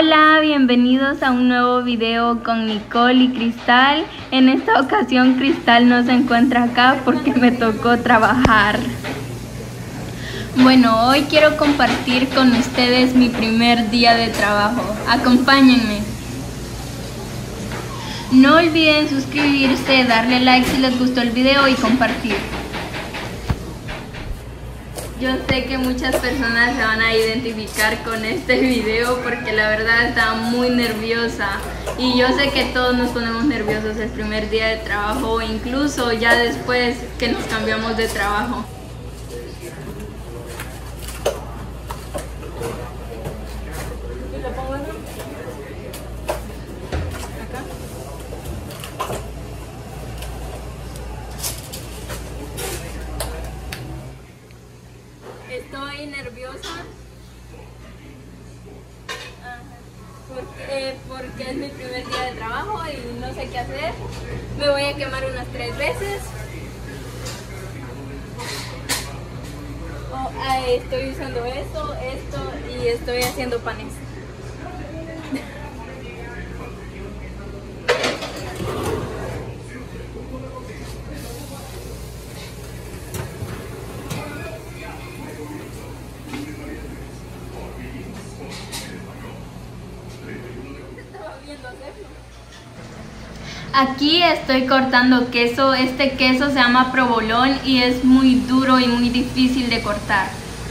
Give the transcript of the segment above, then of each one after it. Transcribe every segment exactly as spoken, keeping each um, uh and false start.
Hola, bienvenidos a un nuevo video con Nicole y Cristal. En esta ocasión Cristal no se encuentra acá porque me tocó trabajar. Bueno, hoy quiero compartir con ustedes mi primer día de trabajo. Acompáñenme. No olviden suscribirse, darle like si les gustó el video y compartir. Yo sé que muchas personas se van a identificar con este video porque la verdad estaba muy nerviosa y yo sé que todos nos ponemos nerviosos el primer día de trabajo o incluso ya después que nos cambiamos de trabajo. Estoy nerviosa porque, porque es mi primer día de trabajo y no sé qué hacer. Me voy a quemar unas tres veces. Oh, ay, estoy usando esto, esto y estoy haciendo panes. Aquí estoy cortando queso. Este queso se llama provolón y es muy duro y muy difícil de cortar.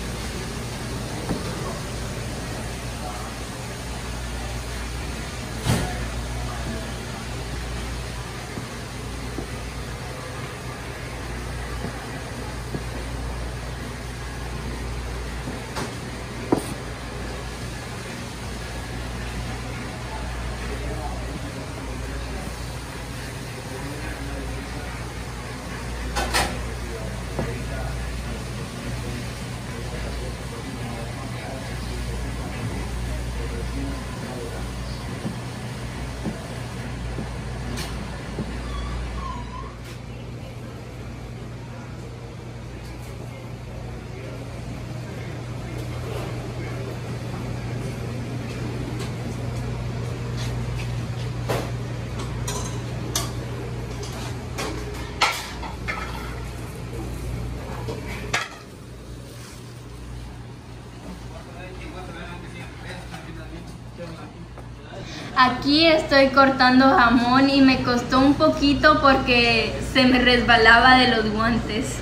Aquí estoy cortando jamón y me costó un poquito porque se me resbalaba de los guantes.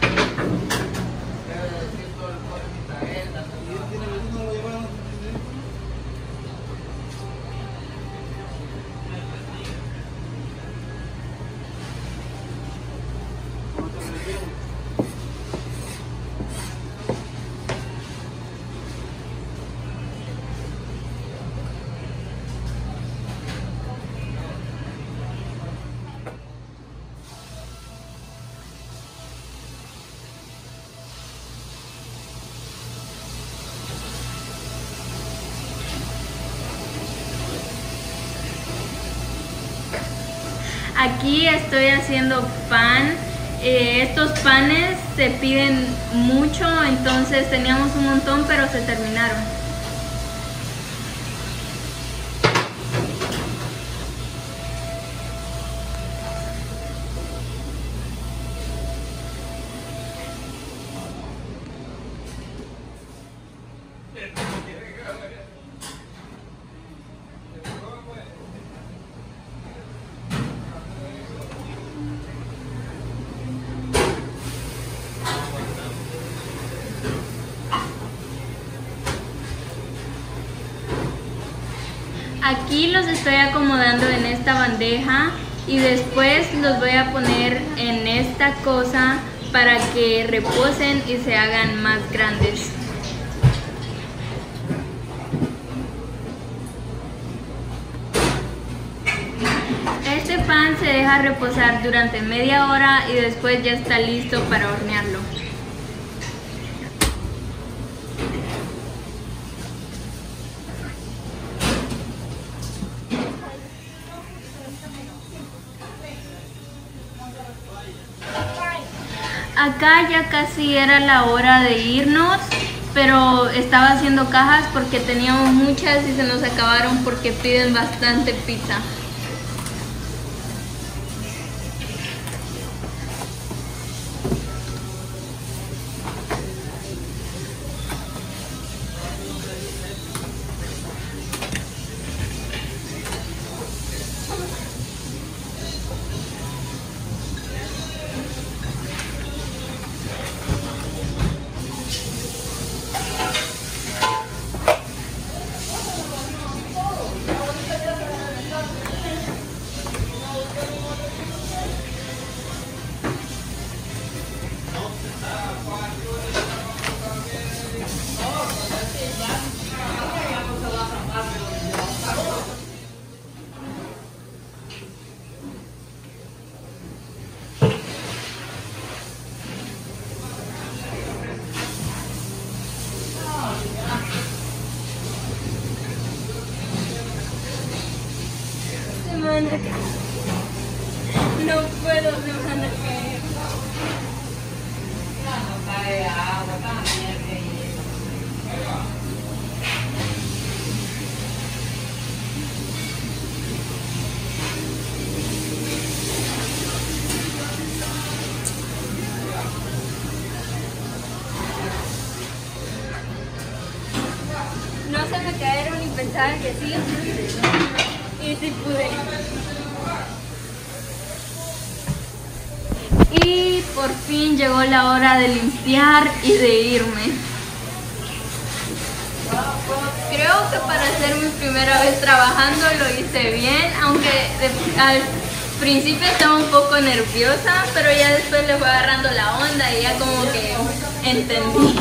Aquí estoy haciendo pan. Eh, estos panes se piden mucho, entonces teníamos un montón, pero se terminaron. Aquí los estoy acomodando en esta bandeja y después los voy a poner en esta cosa para que reposen y se hagan más grandes. Este pan se deja reposar durante media hora y después ya está listo para hornearlo. Acá ya casi era la hora de irnos pero estaba haciendo cajas porque teníamos muchas y se nos acabaron porque piden bastante pizza. No puedo, se van a caer. No se me cayeron y pensaba que sí. Y sí pude. Y por fin llegó la hora de limpiar y de irme. Creo que para ser mi primera vez trabajando lo hice bien, aunque de, al principio estaba un poco nerviosa, pero ya después le fue agarrando la onda y ya como que entendí.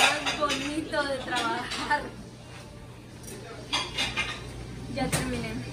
De trabajar. Ya terminé.